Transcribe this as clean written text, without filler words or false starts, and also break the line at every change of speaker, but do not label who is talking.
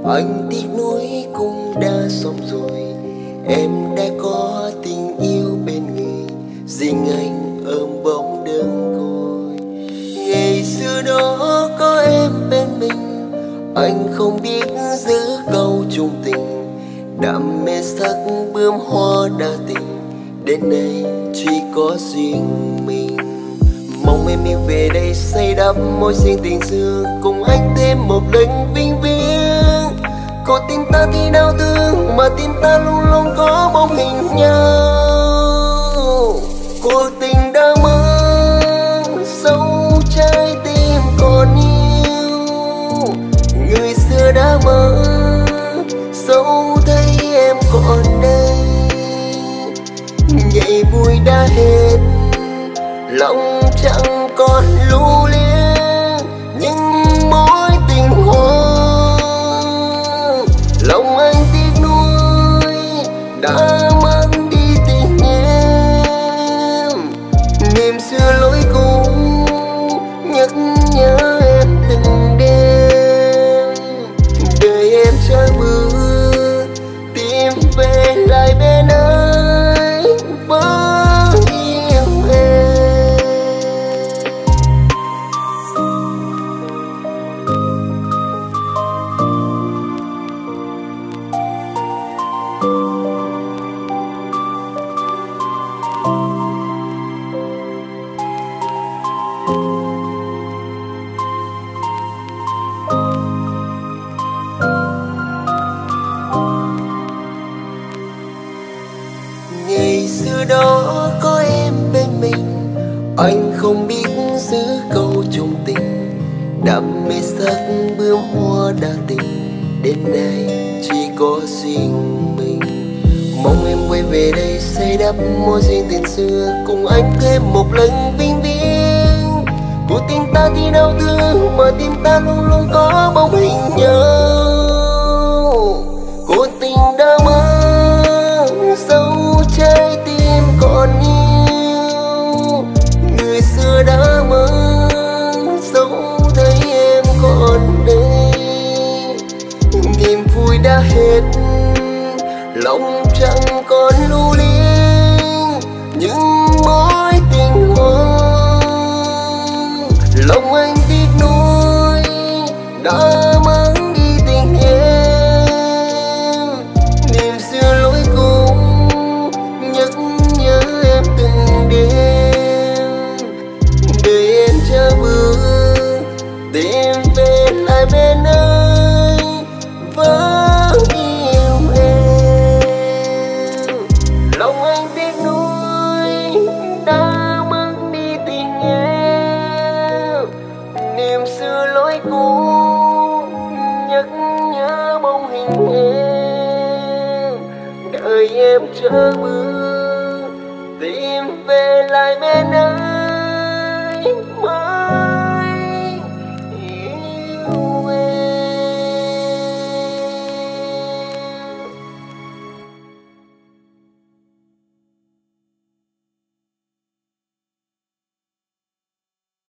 Anh tiếc nuối cũng đã xong rồi, em đã có tình yêu bên người, riêng anh ôm bóng đơn côi. Ngày xưa đó có em bên mình, anh không biết giữ câu chung tình, đam mê sắc bướm hoa đa tình, đến nay chỉ có riêng mình. Mong em yêu về đây xây đắp mối duyên tình xưa, cùng anh thêm một lần vinh viếng. Có tin ta thì đau thương, mà tin ta luôn luôn có bóng hình nhau. Cuộc tình đã mất sâu trái tim còn yêu, người xưa đã mất sâu thấy em còn đây. Ngày vui đã hết, lòng chẳng còn lưu luyến những mối tình hoang. Lòng anh tiếc nuối đã mất đi tình em, niềm xưa lối cũ nhắc nhớ em từng đêm. Đời em trôi bước tìm về lại bên anh vẫn yêu em. Ngày xưa đó có em bên mình, anh không biết giữ câu chung tình, đam mê sắc bướm hoa đa tình, đến nay chỉ có riêng mình. Mong em quay về đây xây đắp mối duyên tình xưa, cùng anh thêm một lần vinh viếng. Cuộc tình ta thì đau thương, mà tim ta luôn luôn có bóng hình nhau. Cuộc tình đã mất sâu trái tim còn yêu, người xưa đã mất dấu thấy em còn đây. Niềm vui đã hết, lòng chẳng còn lưu luyến những mối tình hoang. Lòng anh tiếc nuối đã mất đi tình em, niềm xưa lối cũ nhắc nhớ em từng đêm. Đời em chờ bước tìm về lại bên anh vẫn yêu em. Lòng anh tiếc nuối đã mất đi tình em, niềm xưa lối cũ nhắc nhớ bóng hình em. Đời em chờ bước tìm về lại bên anh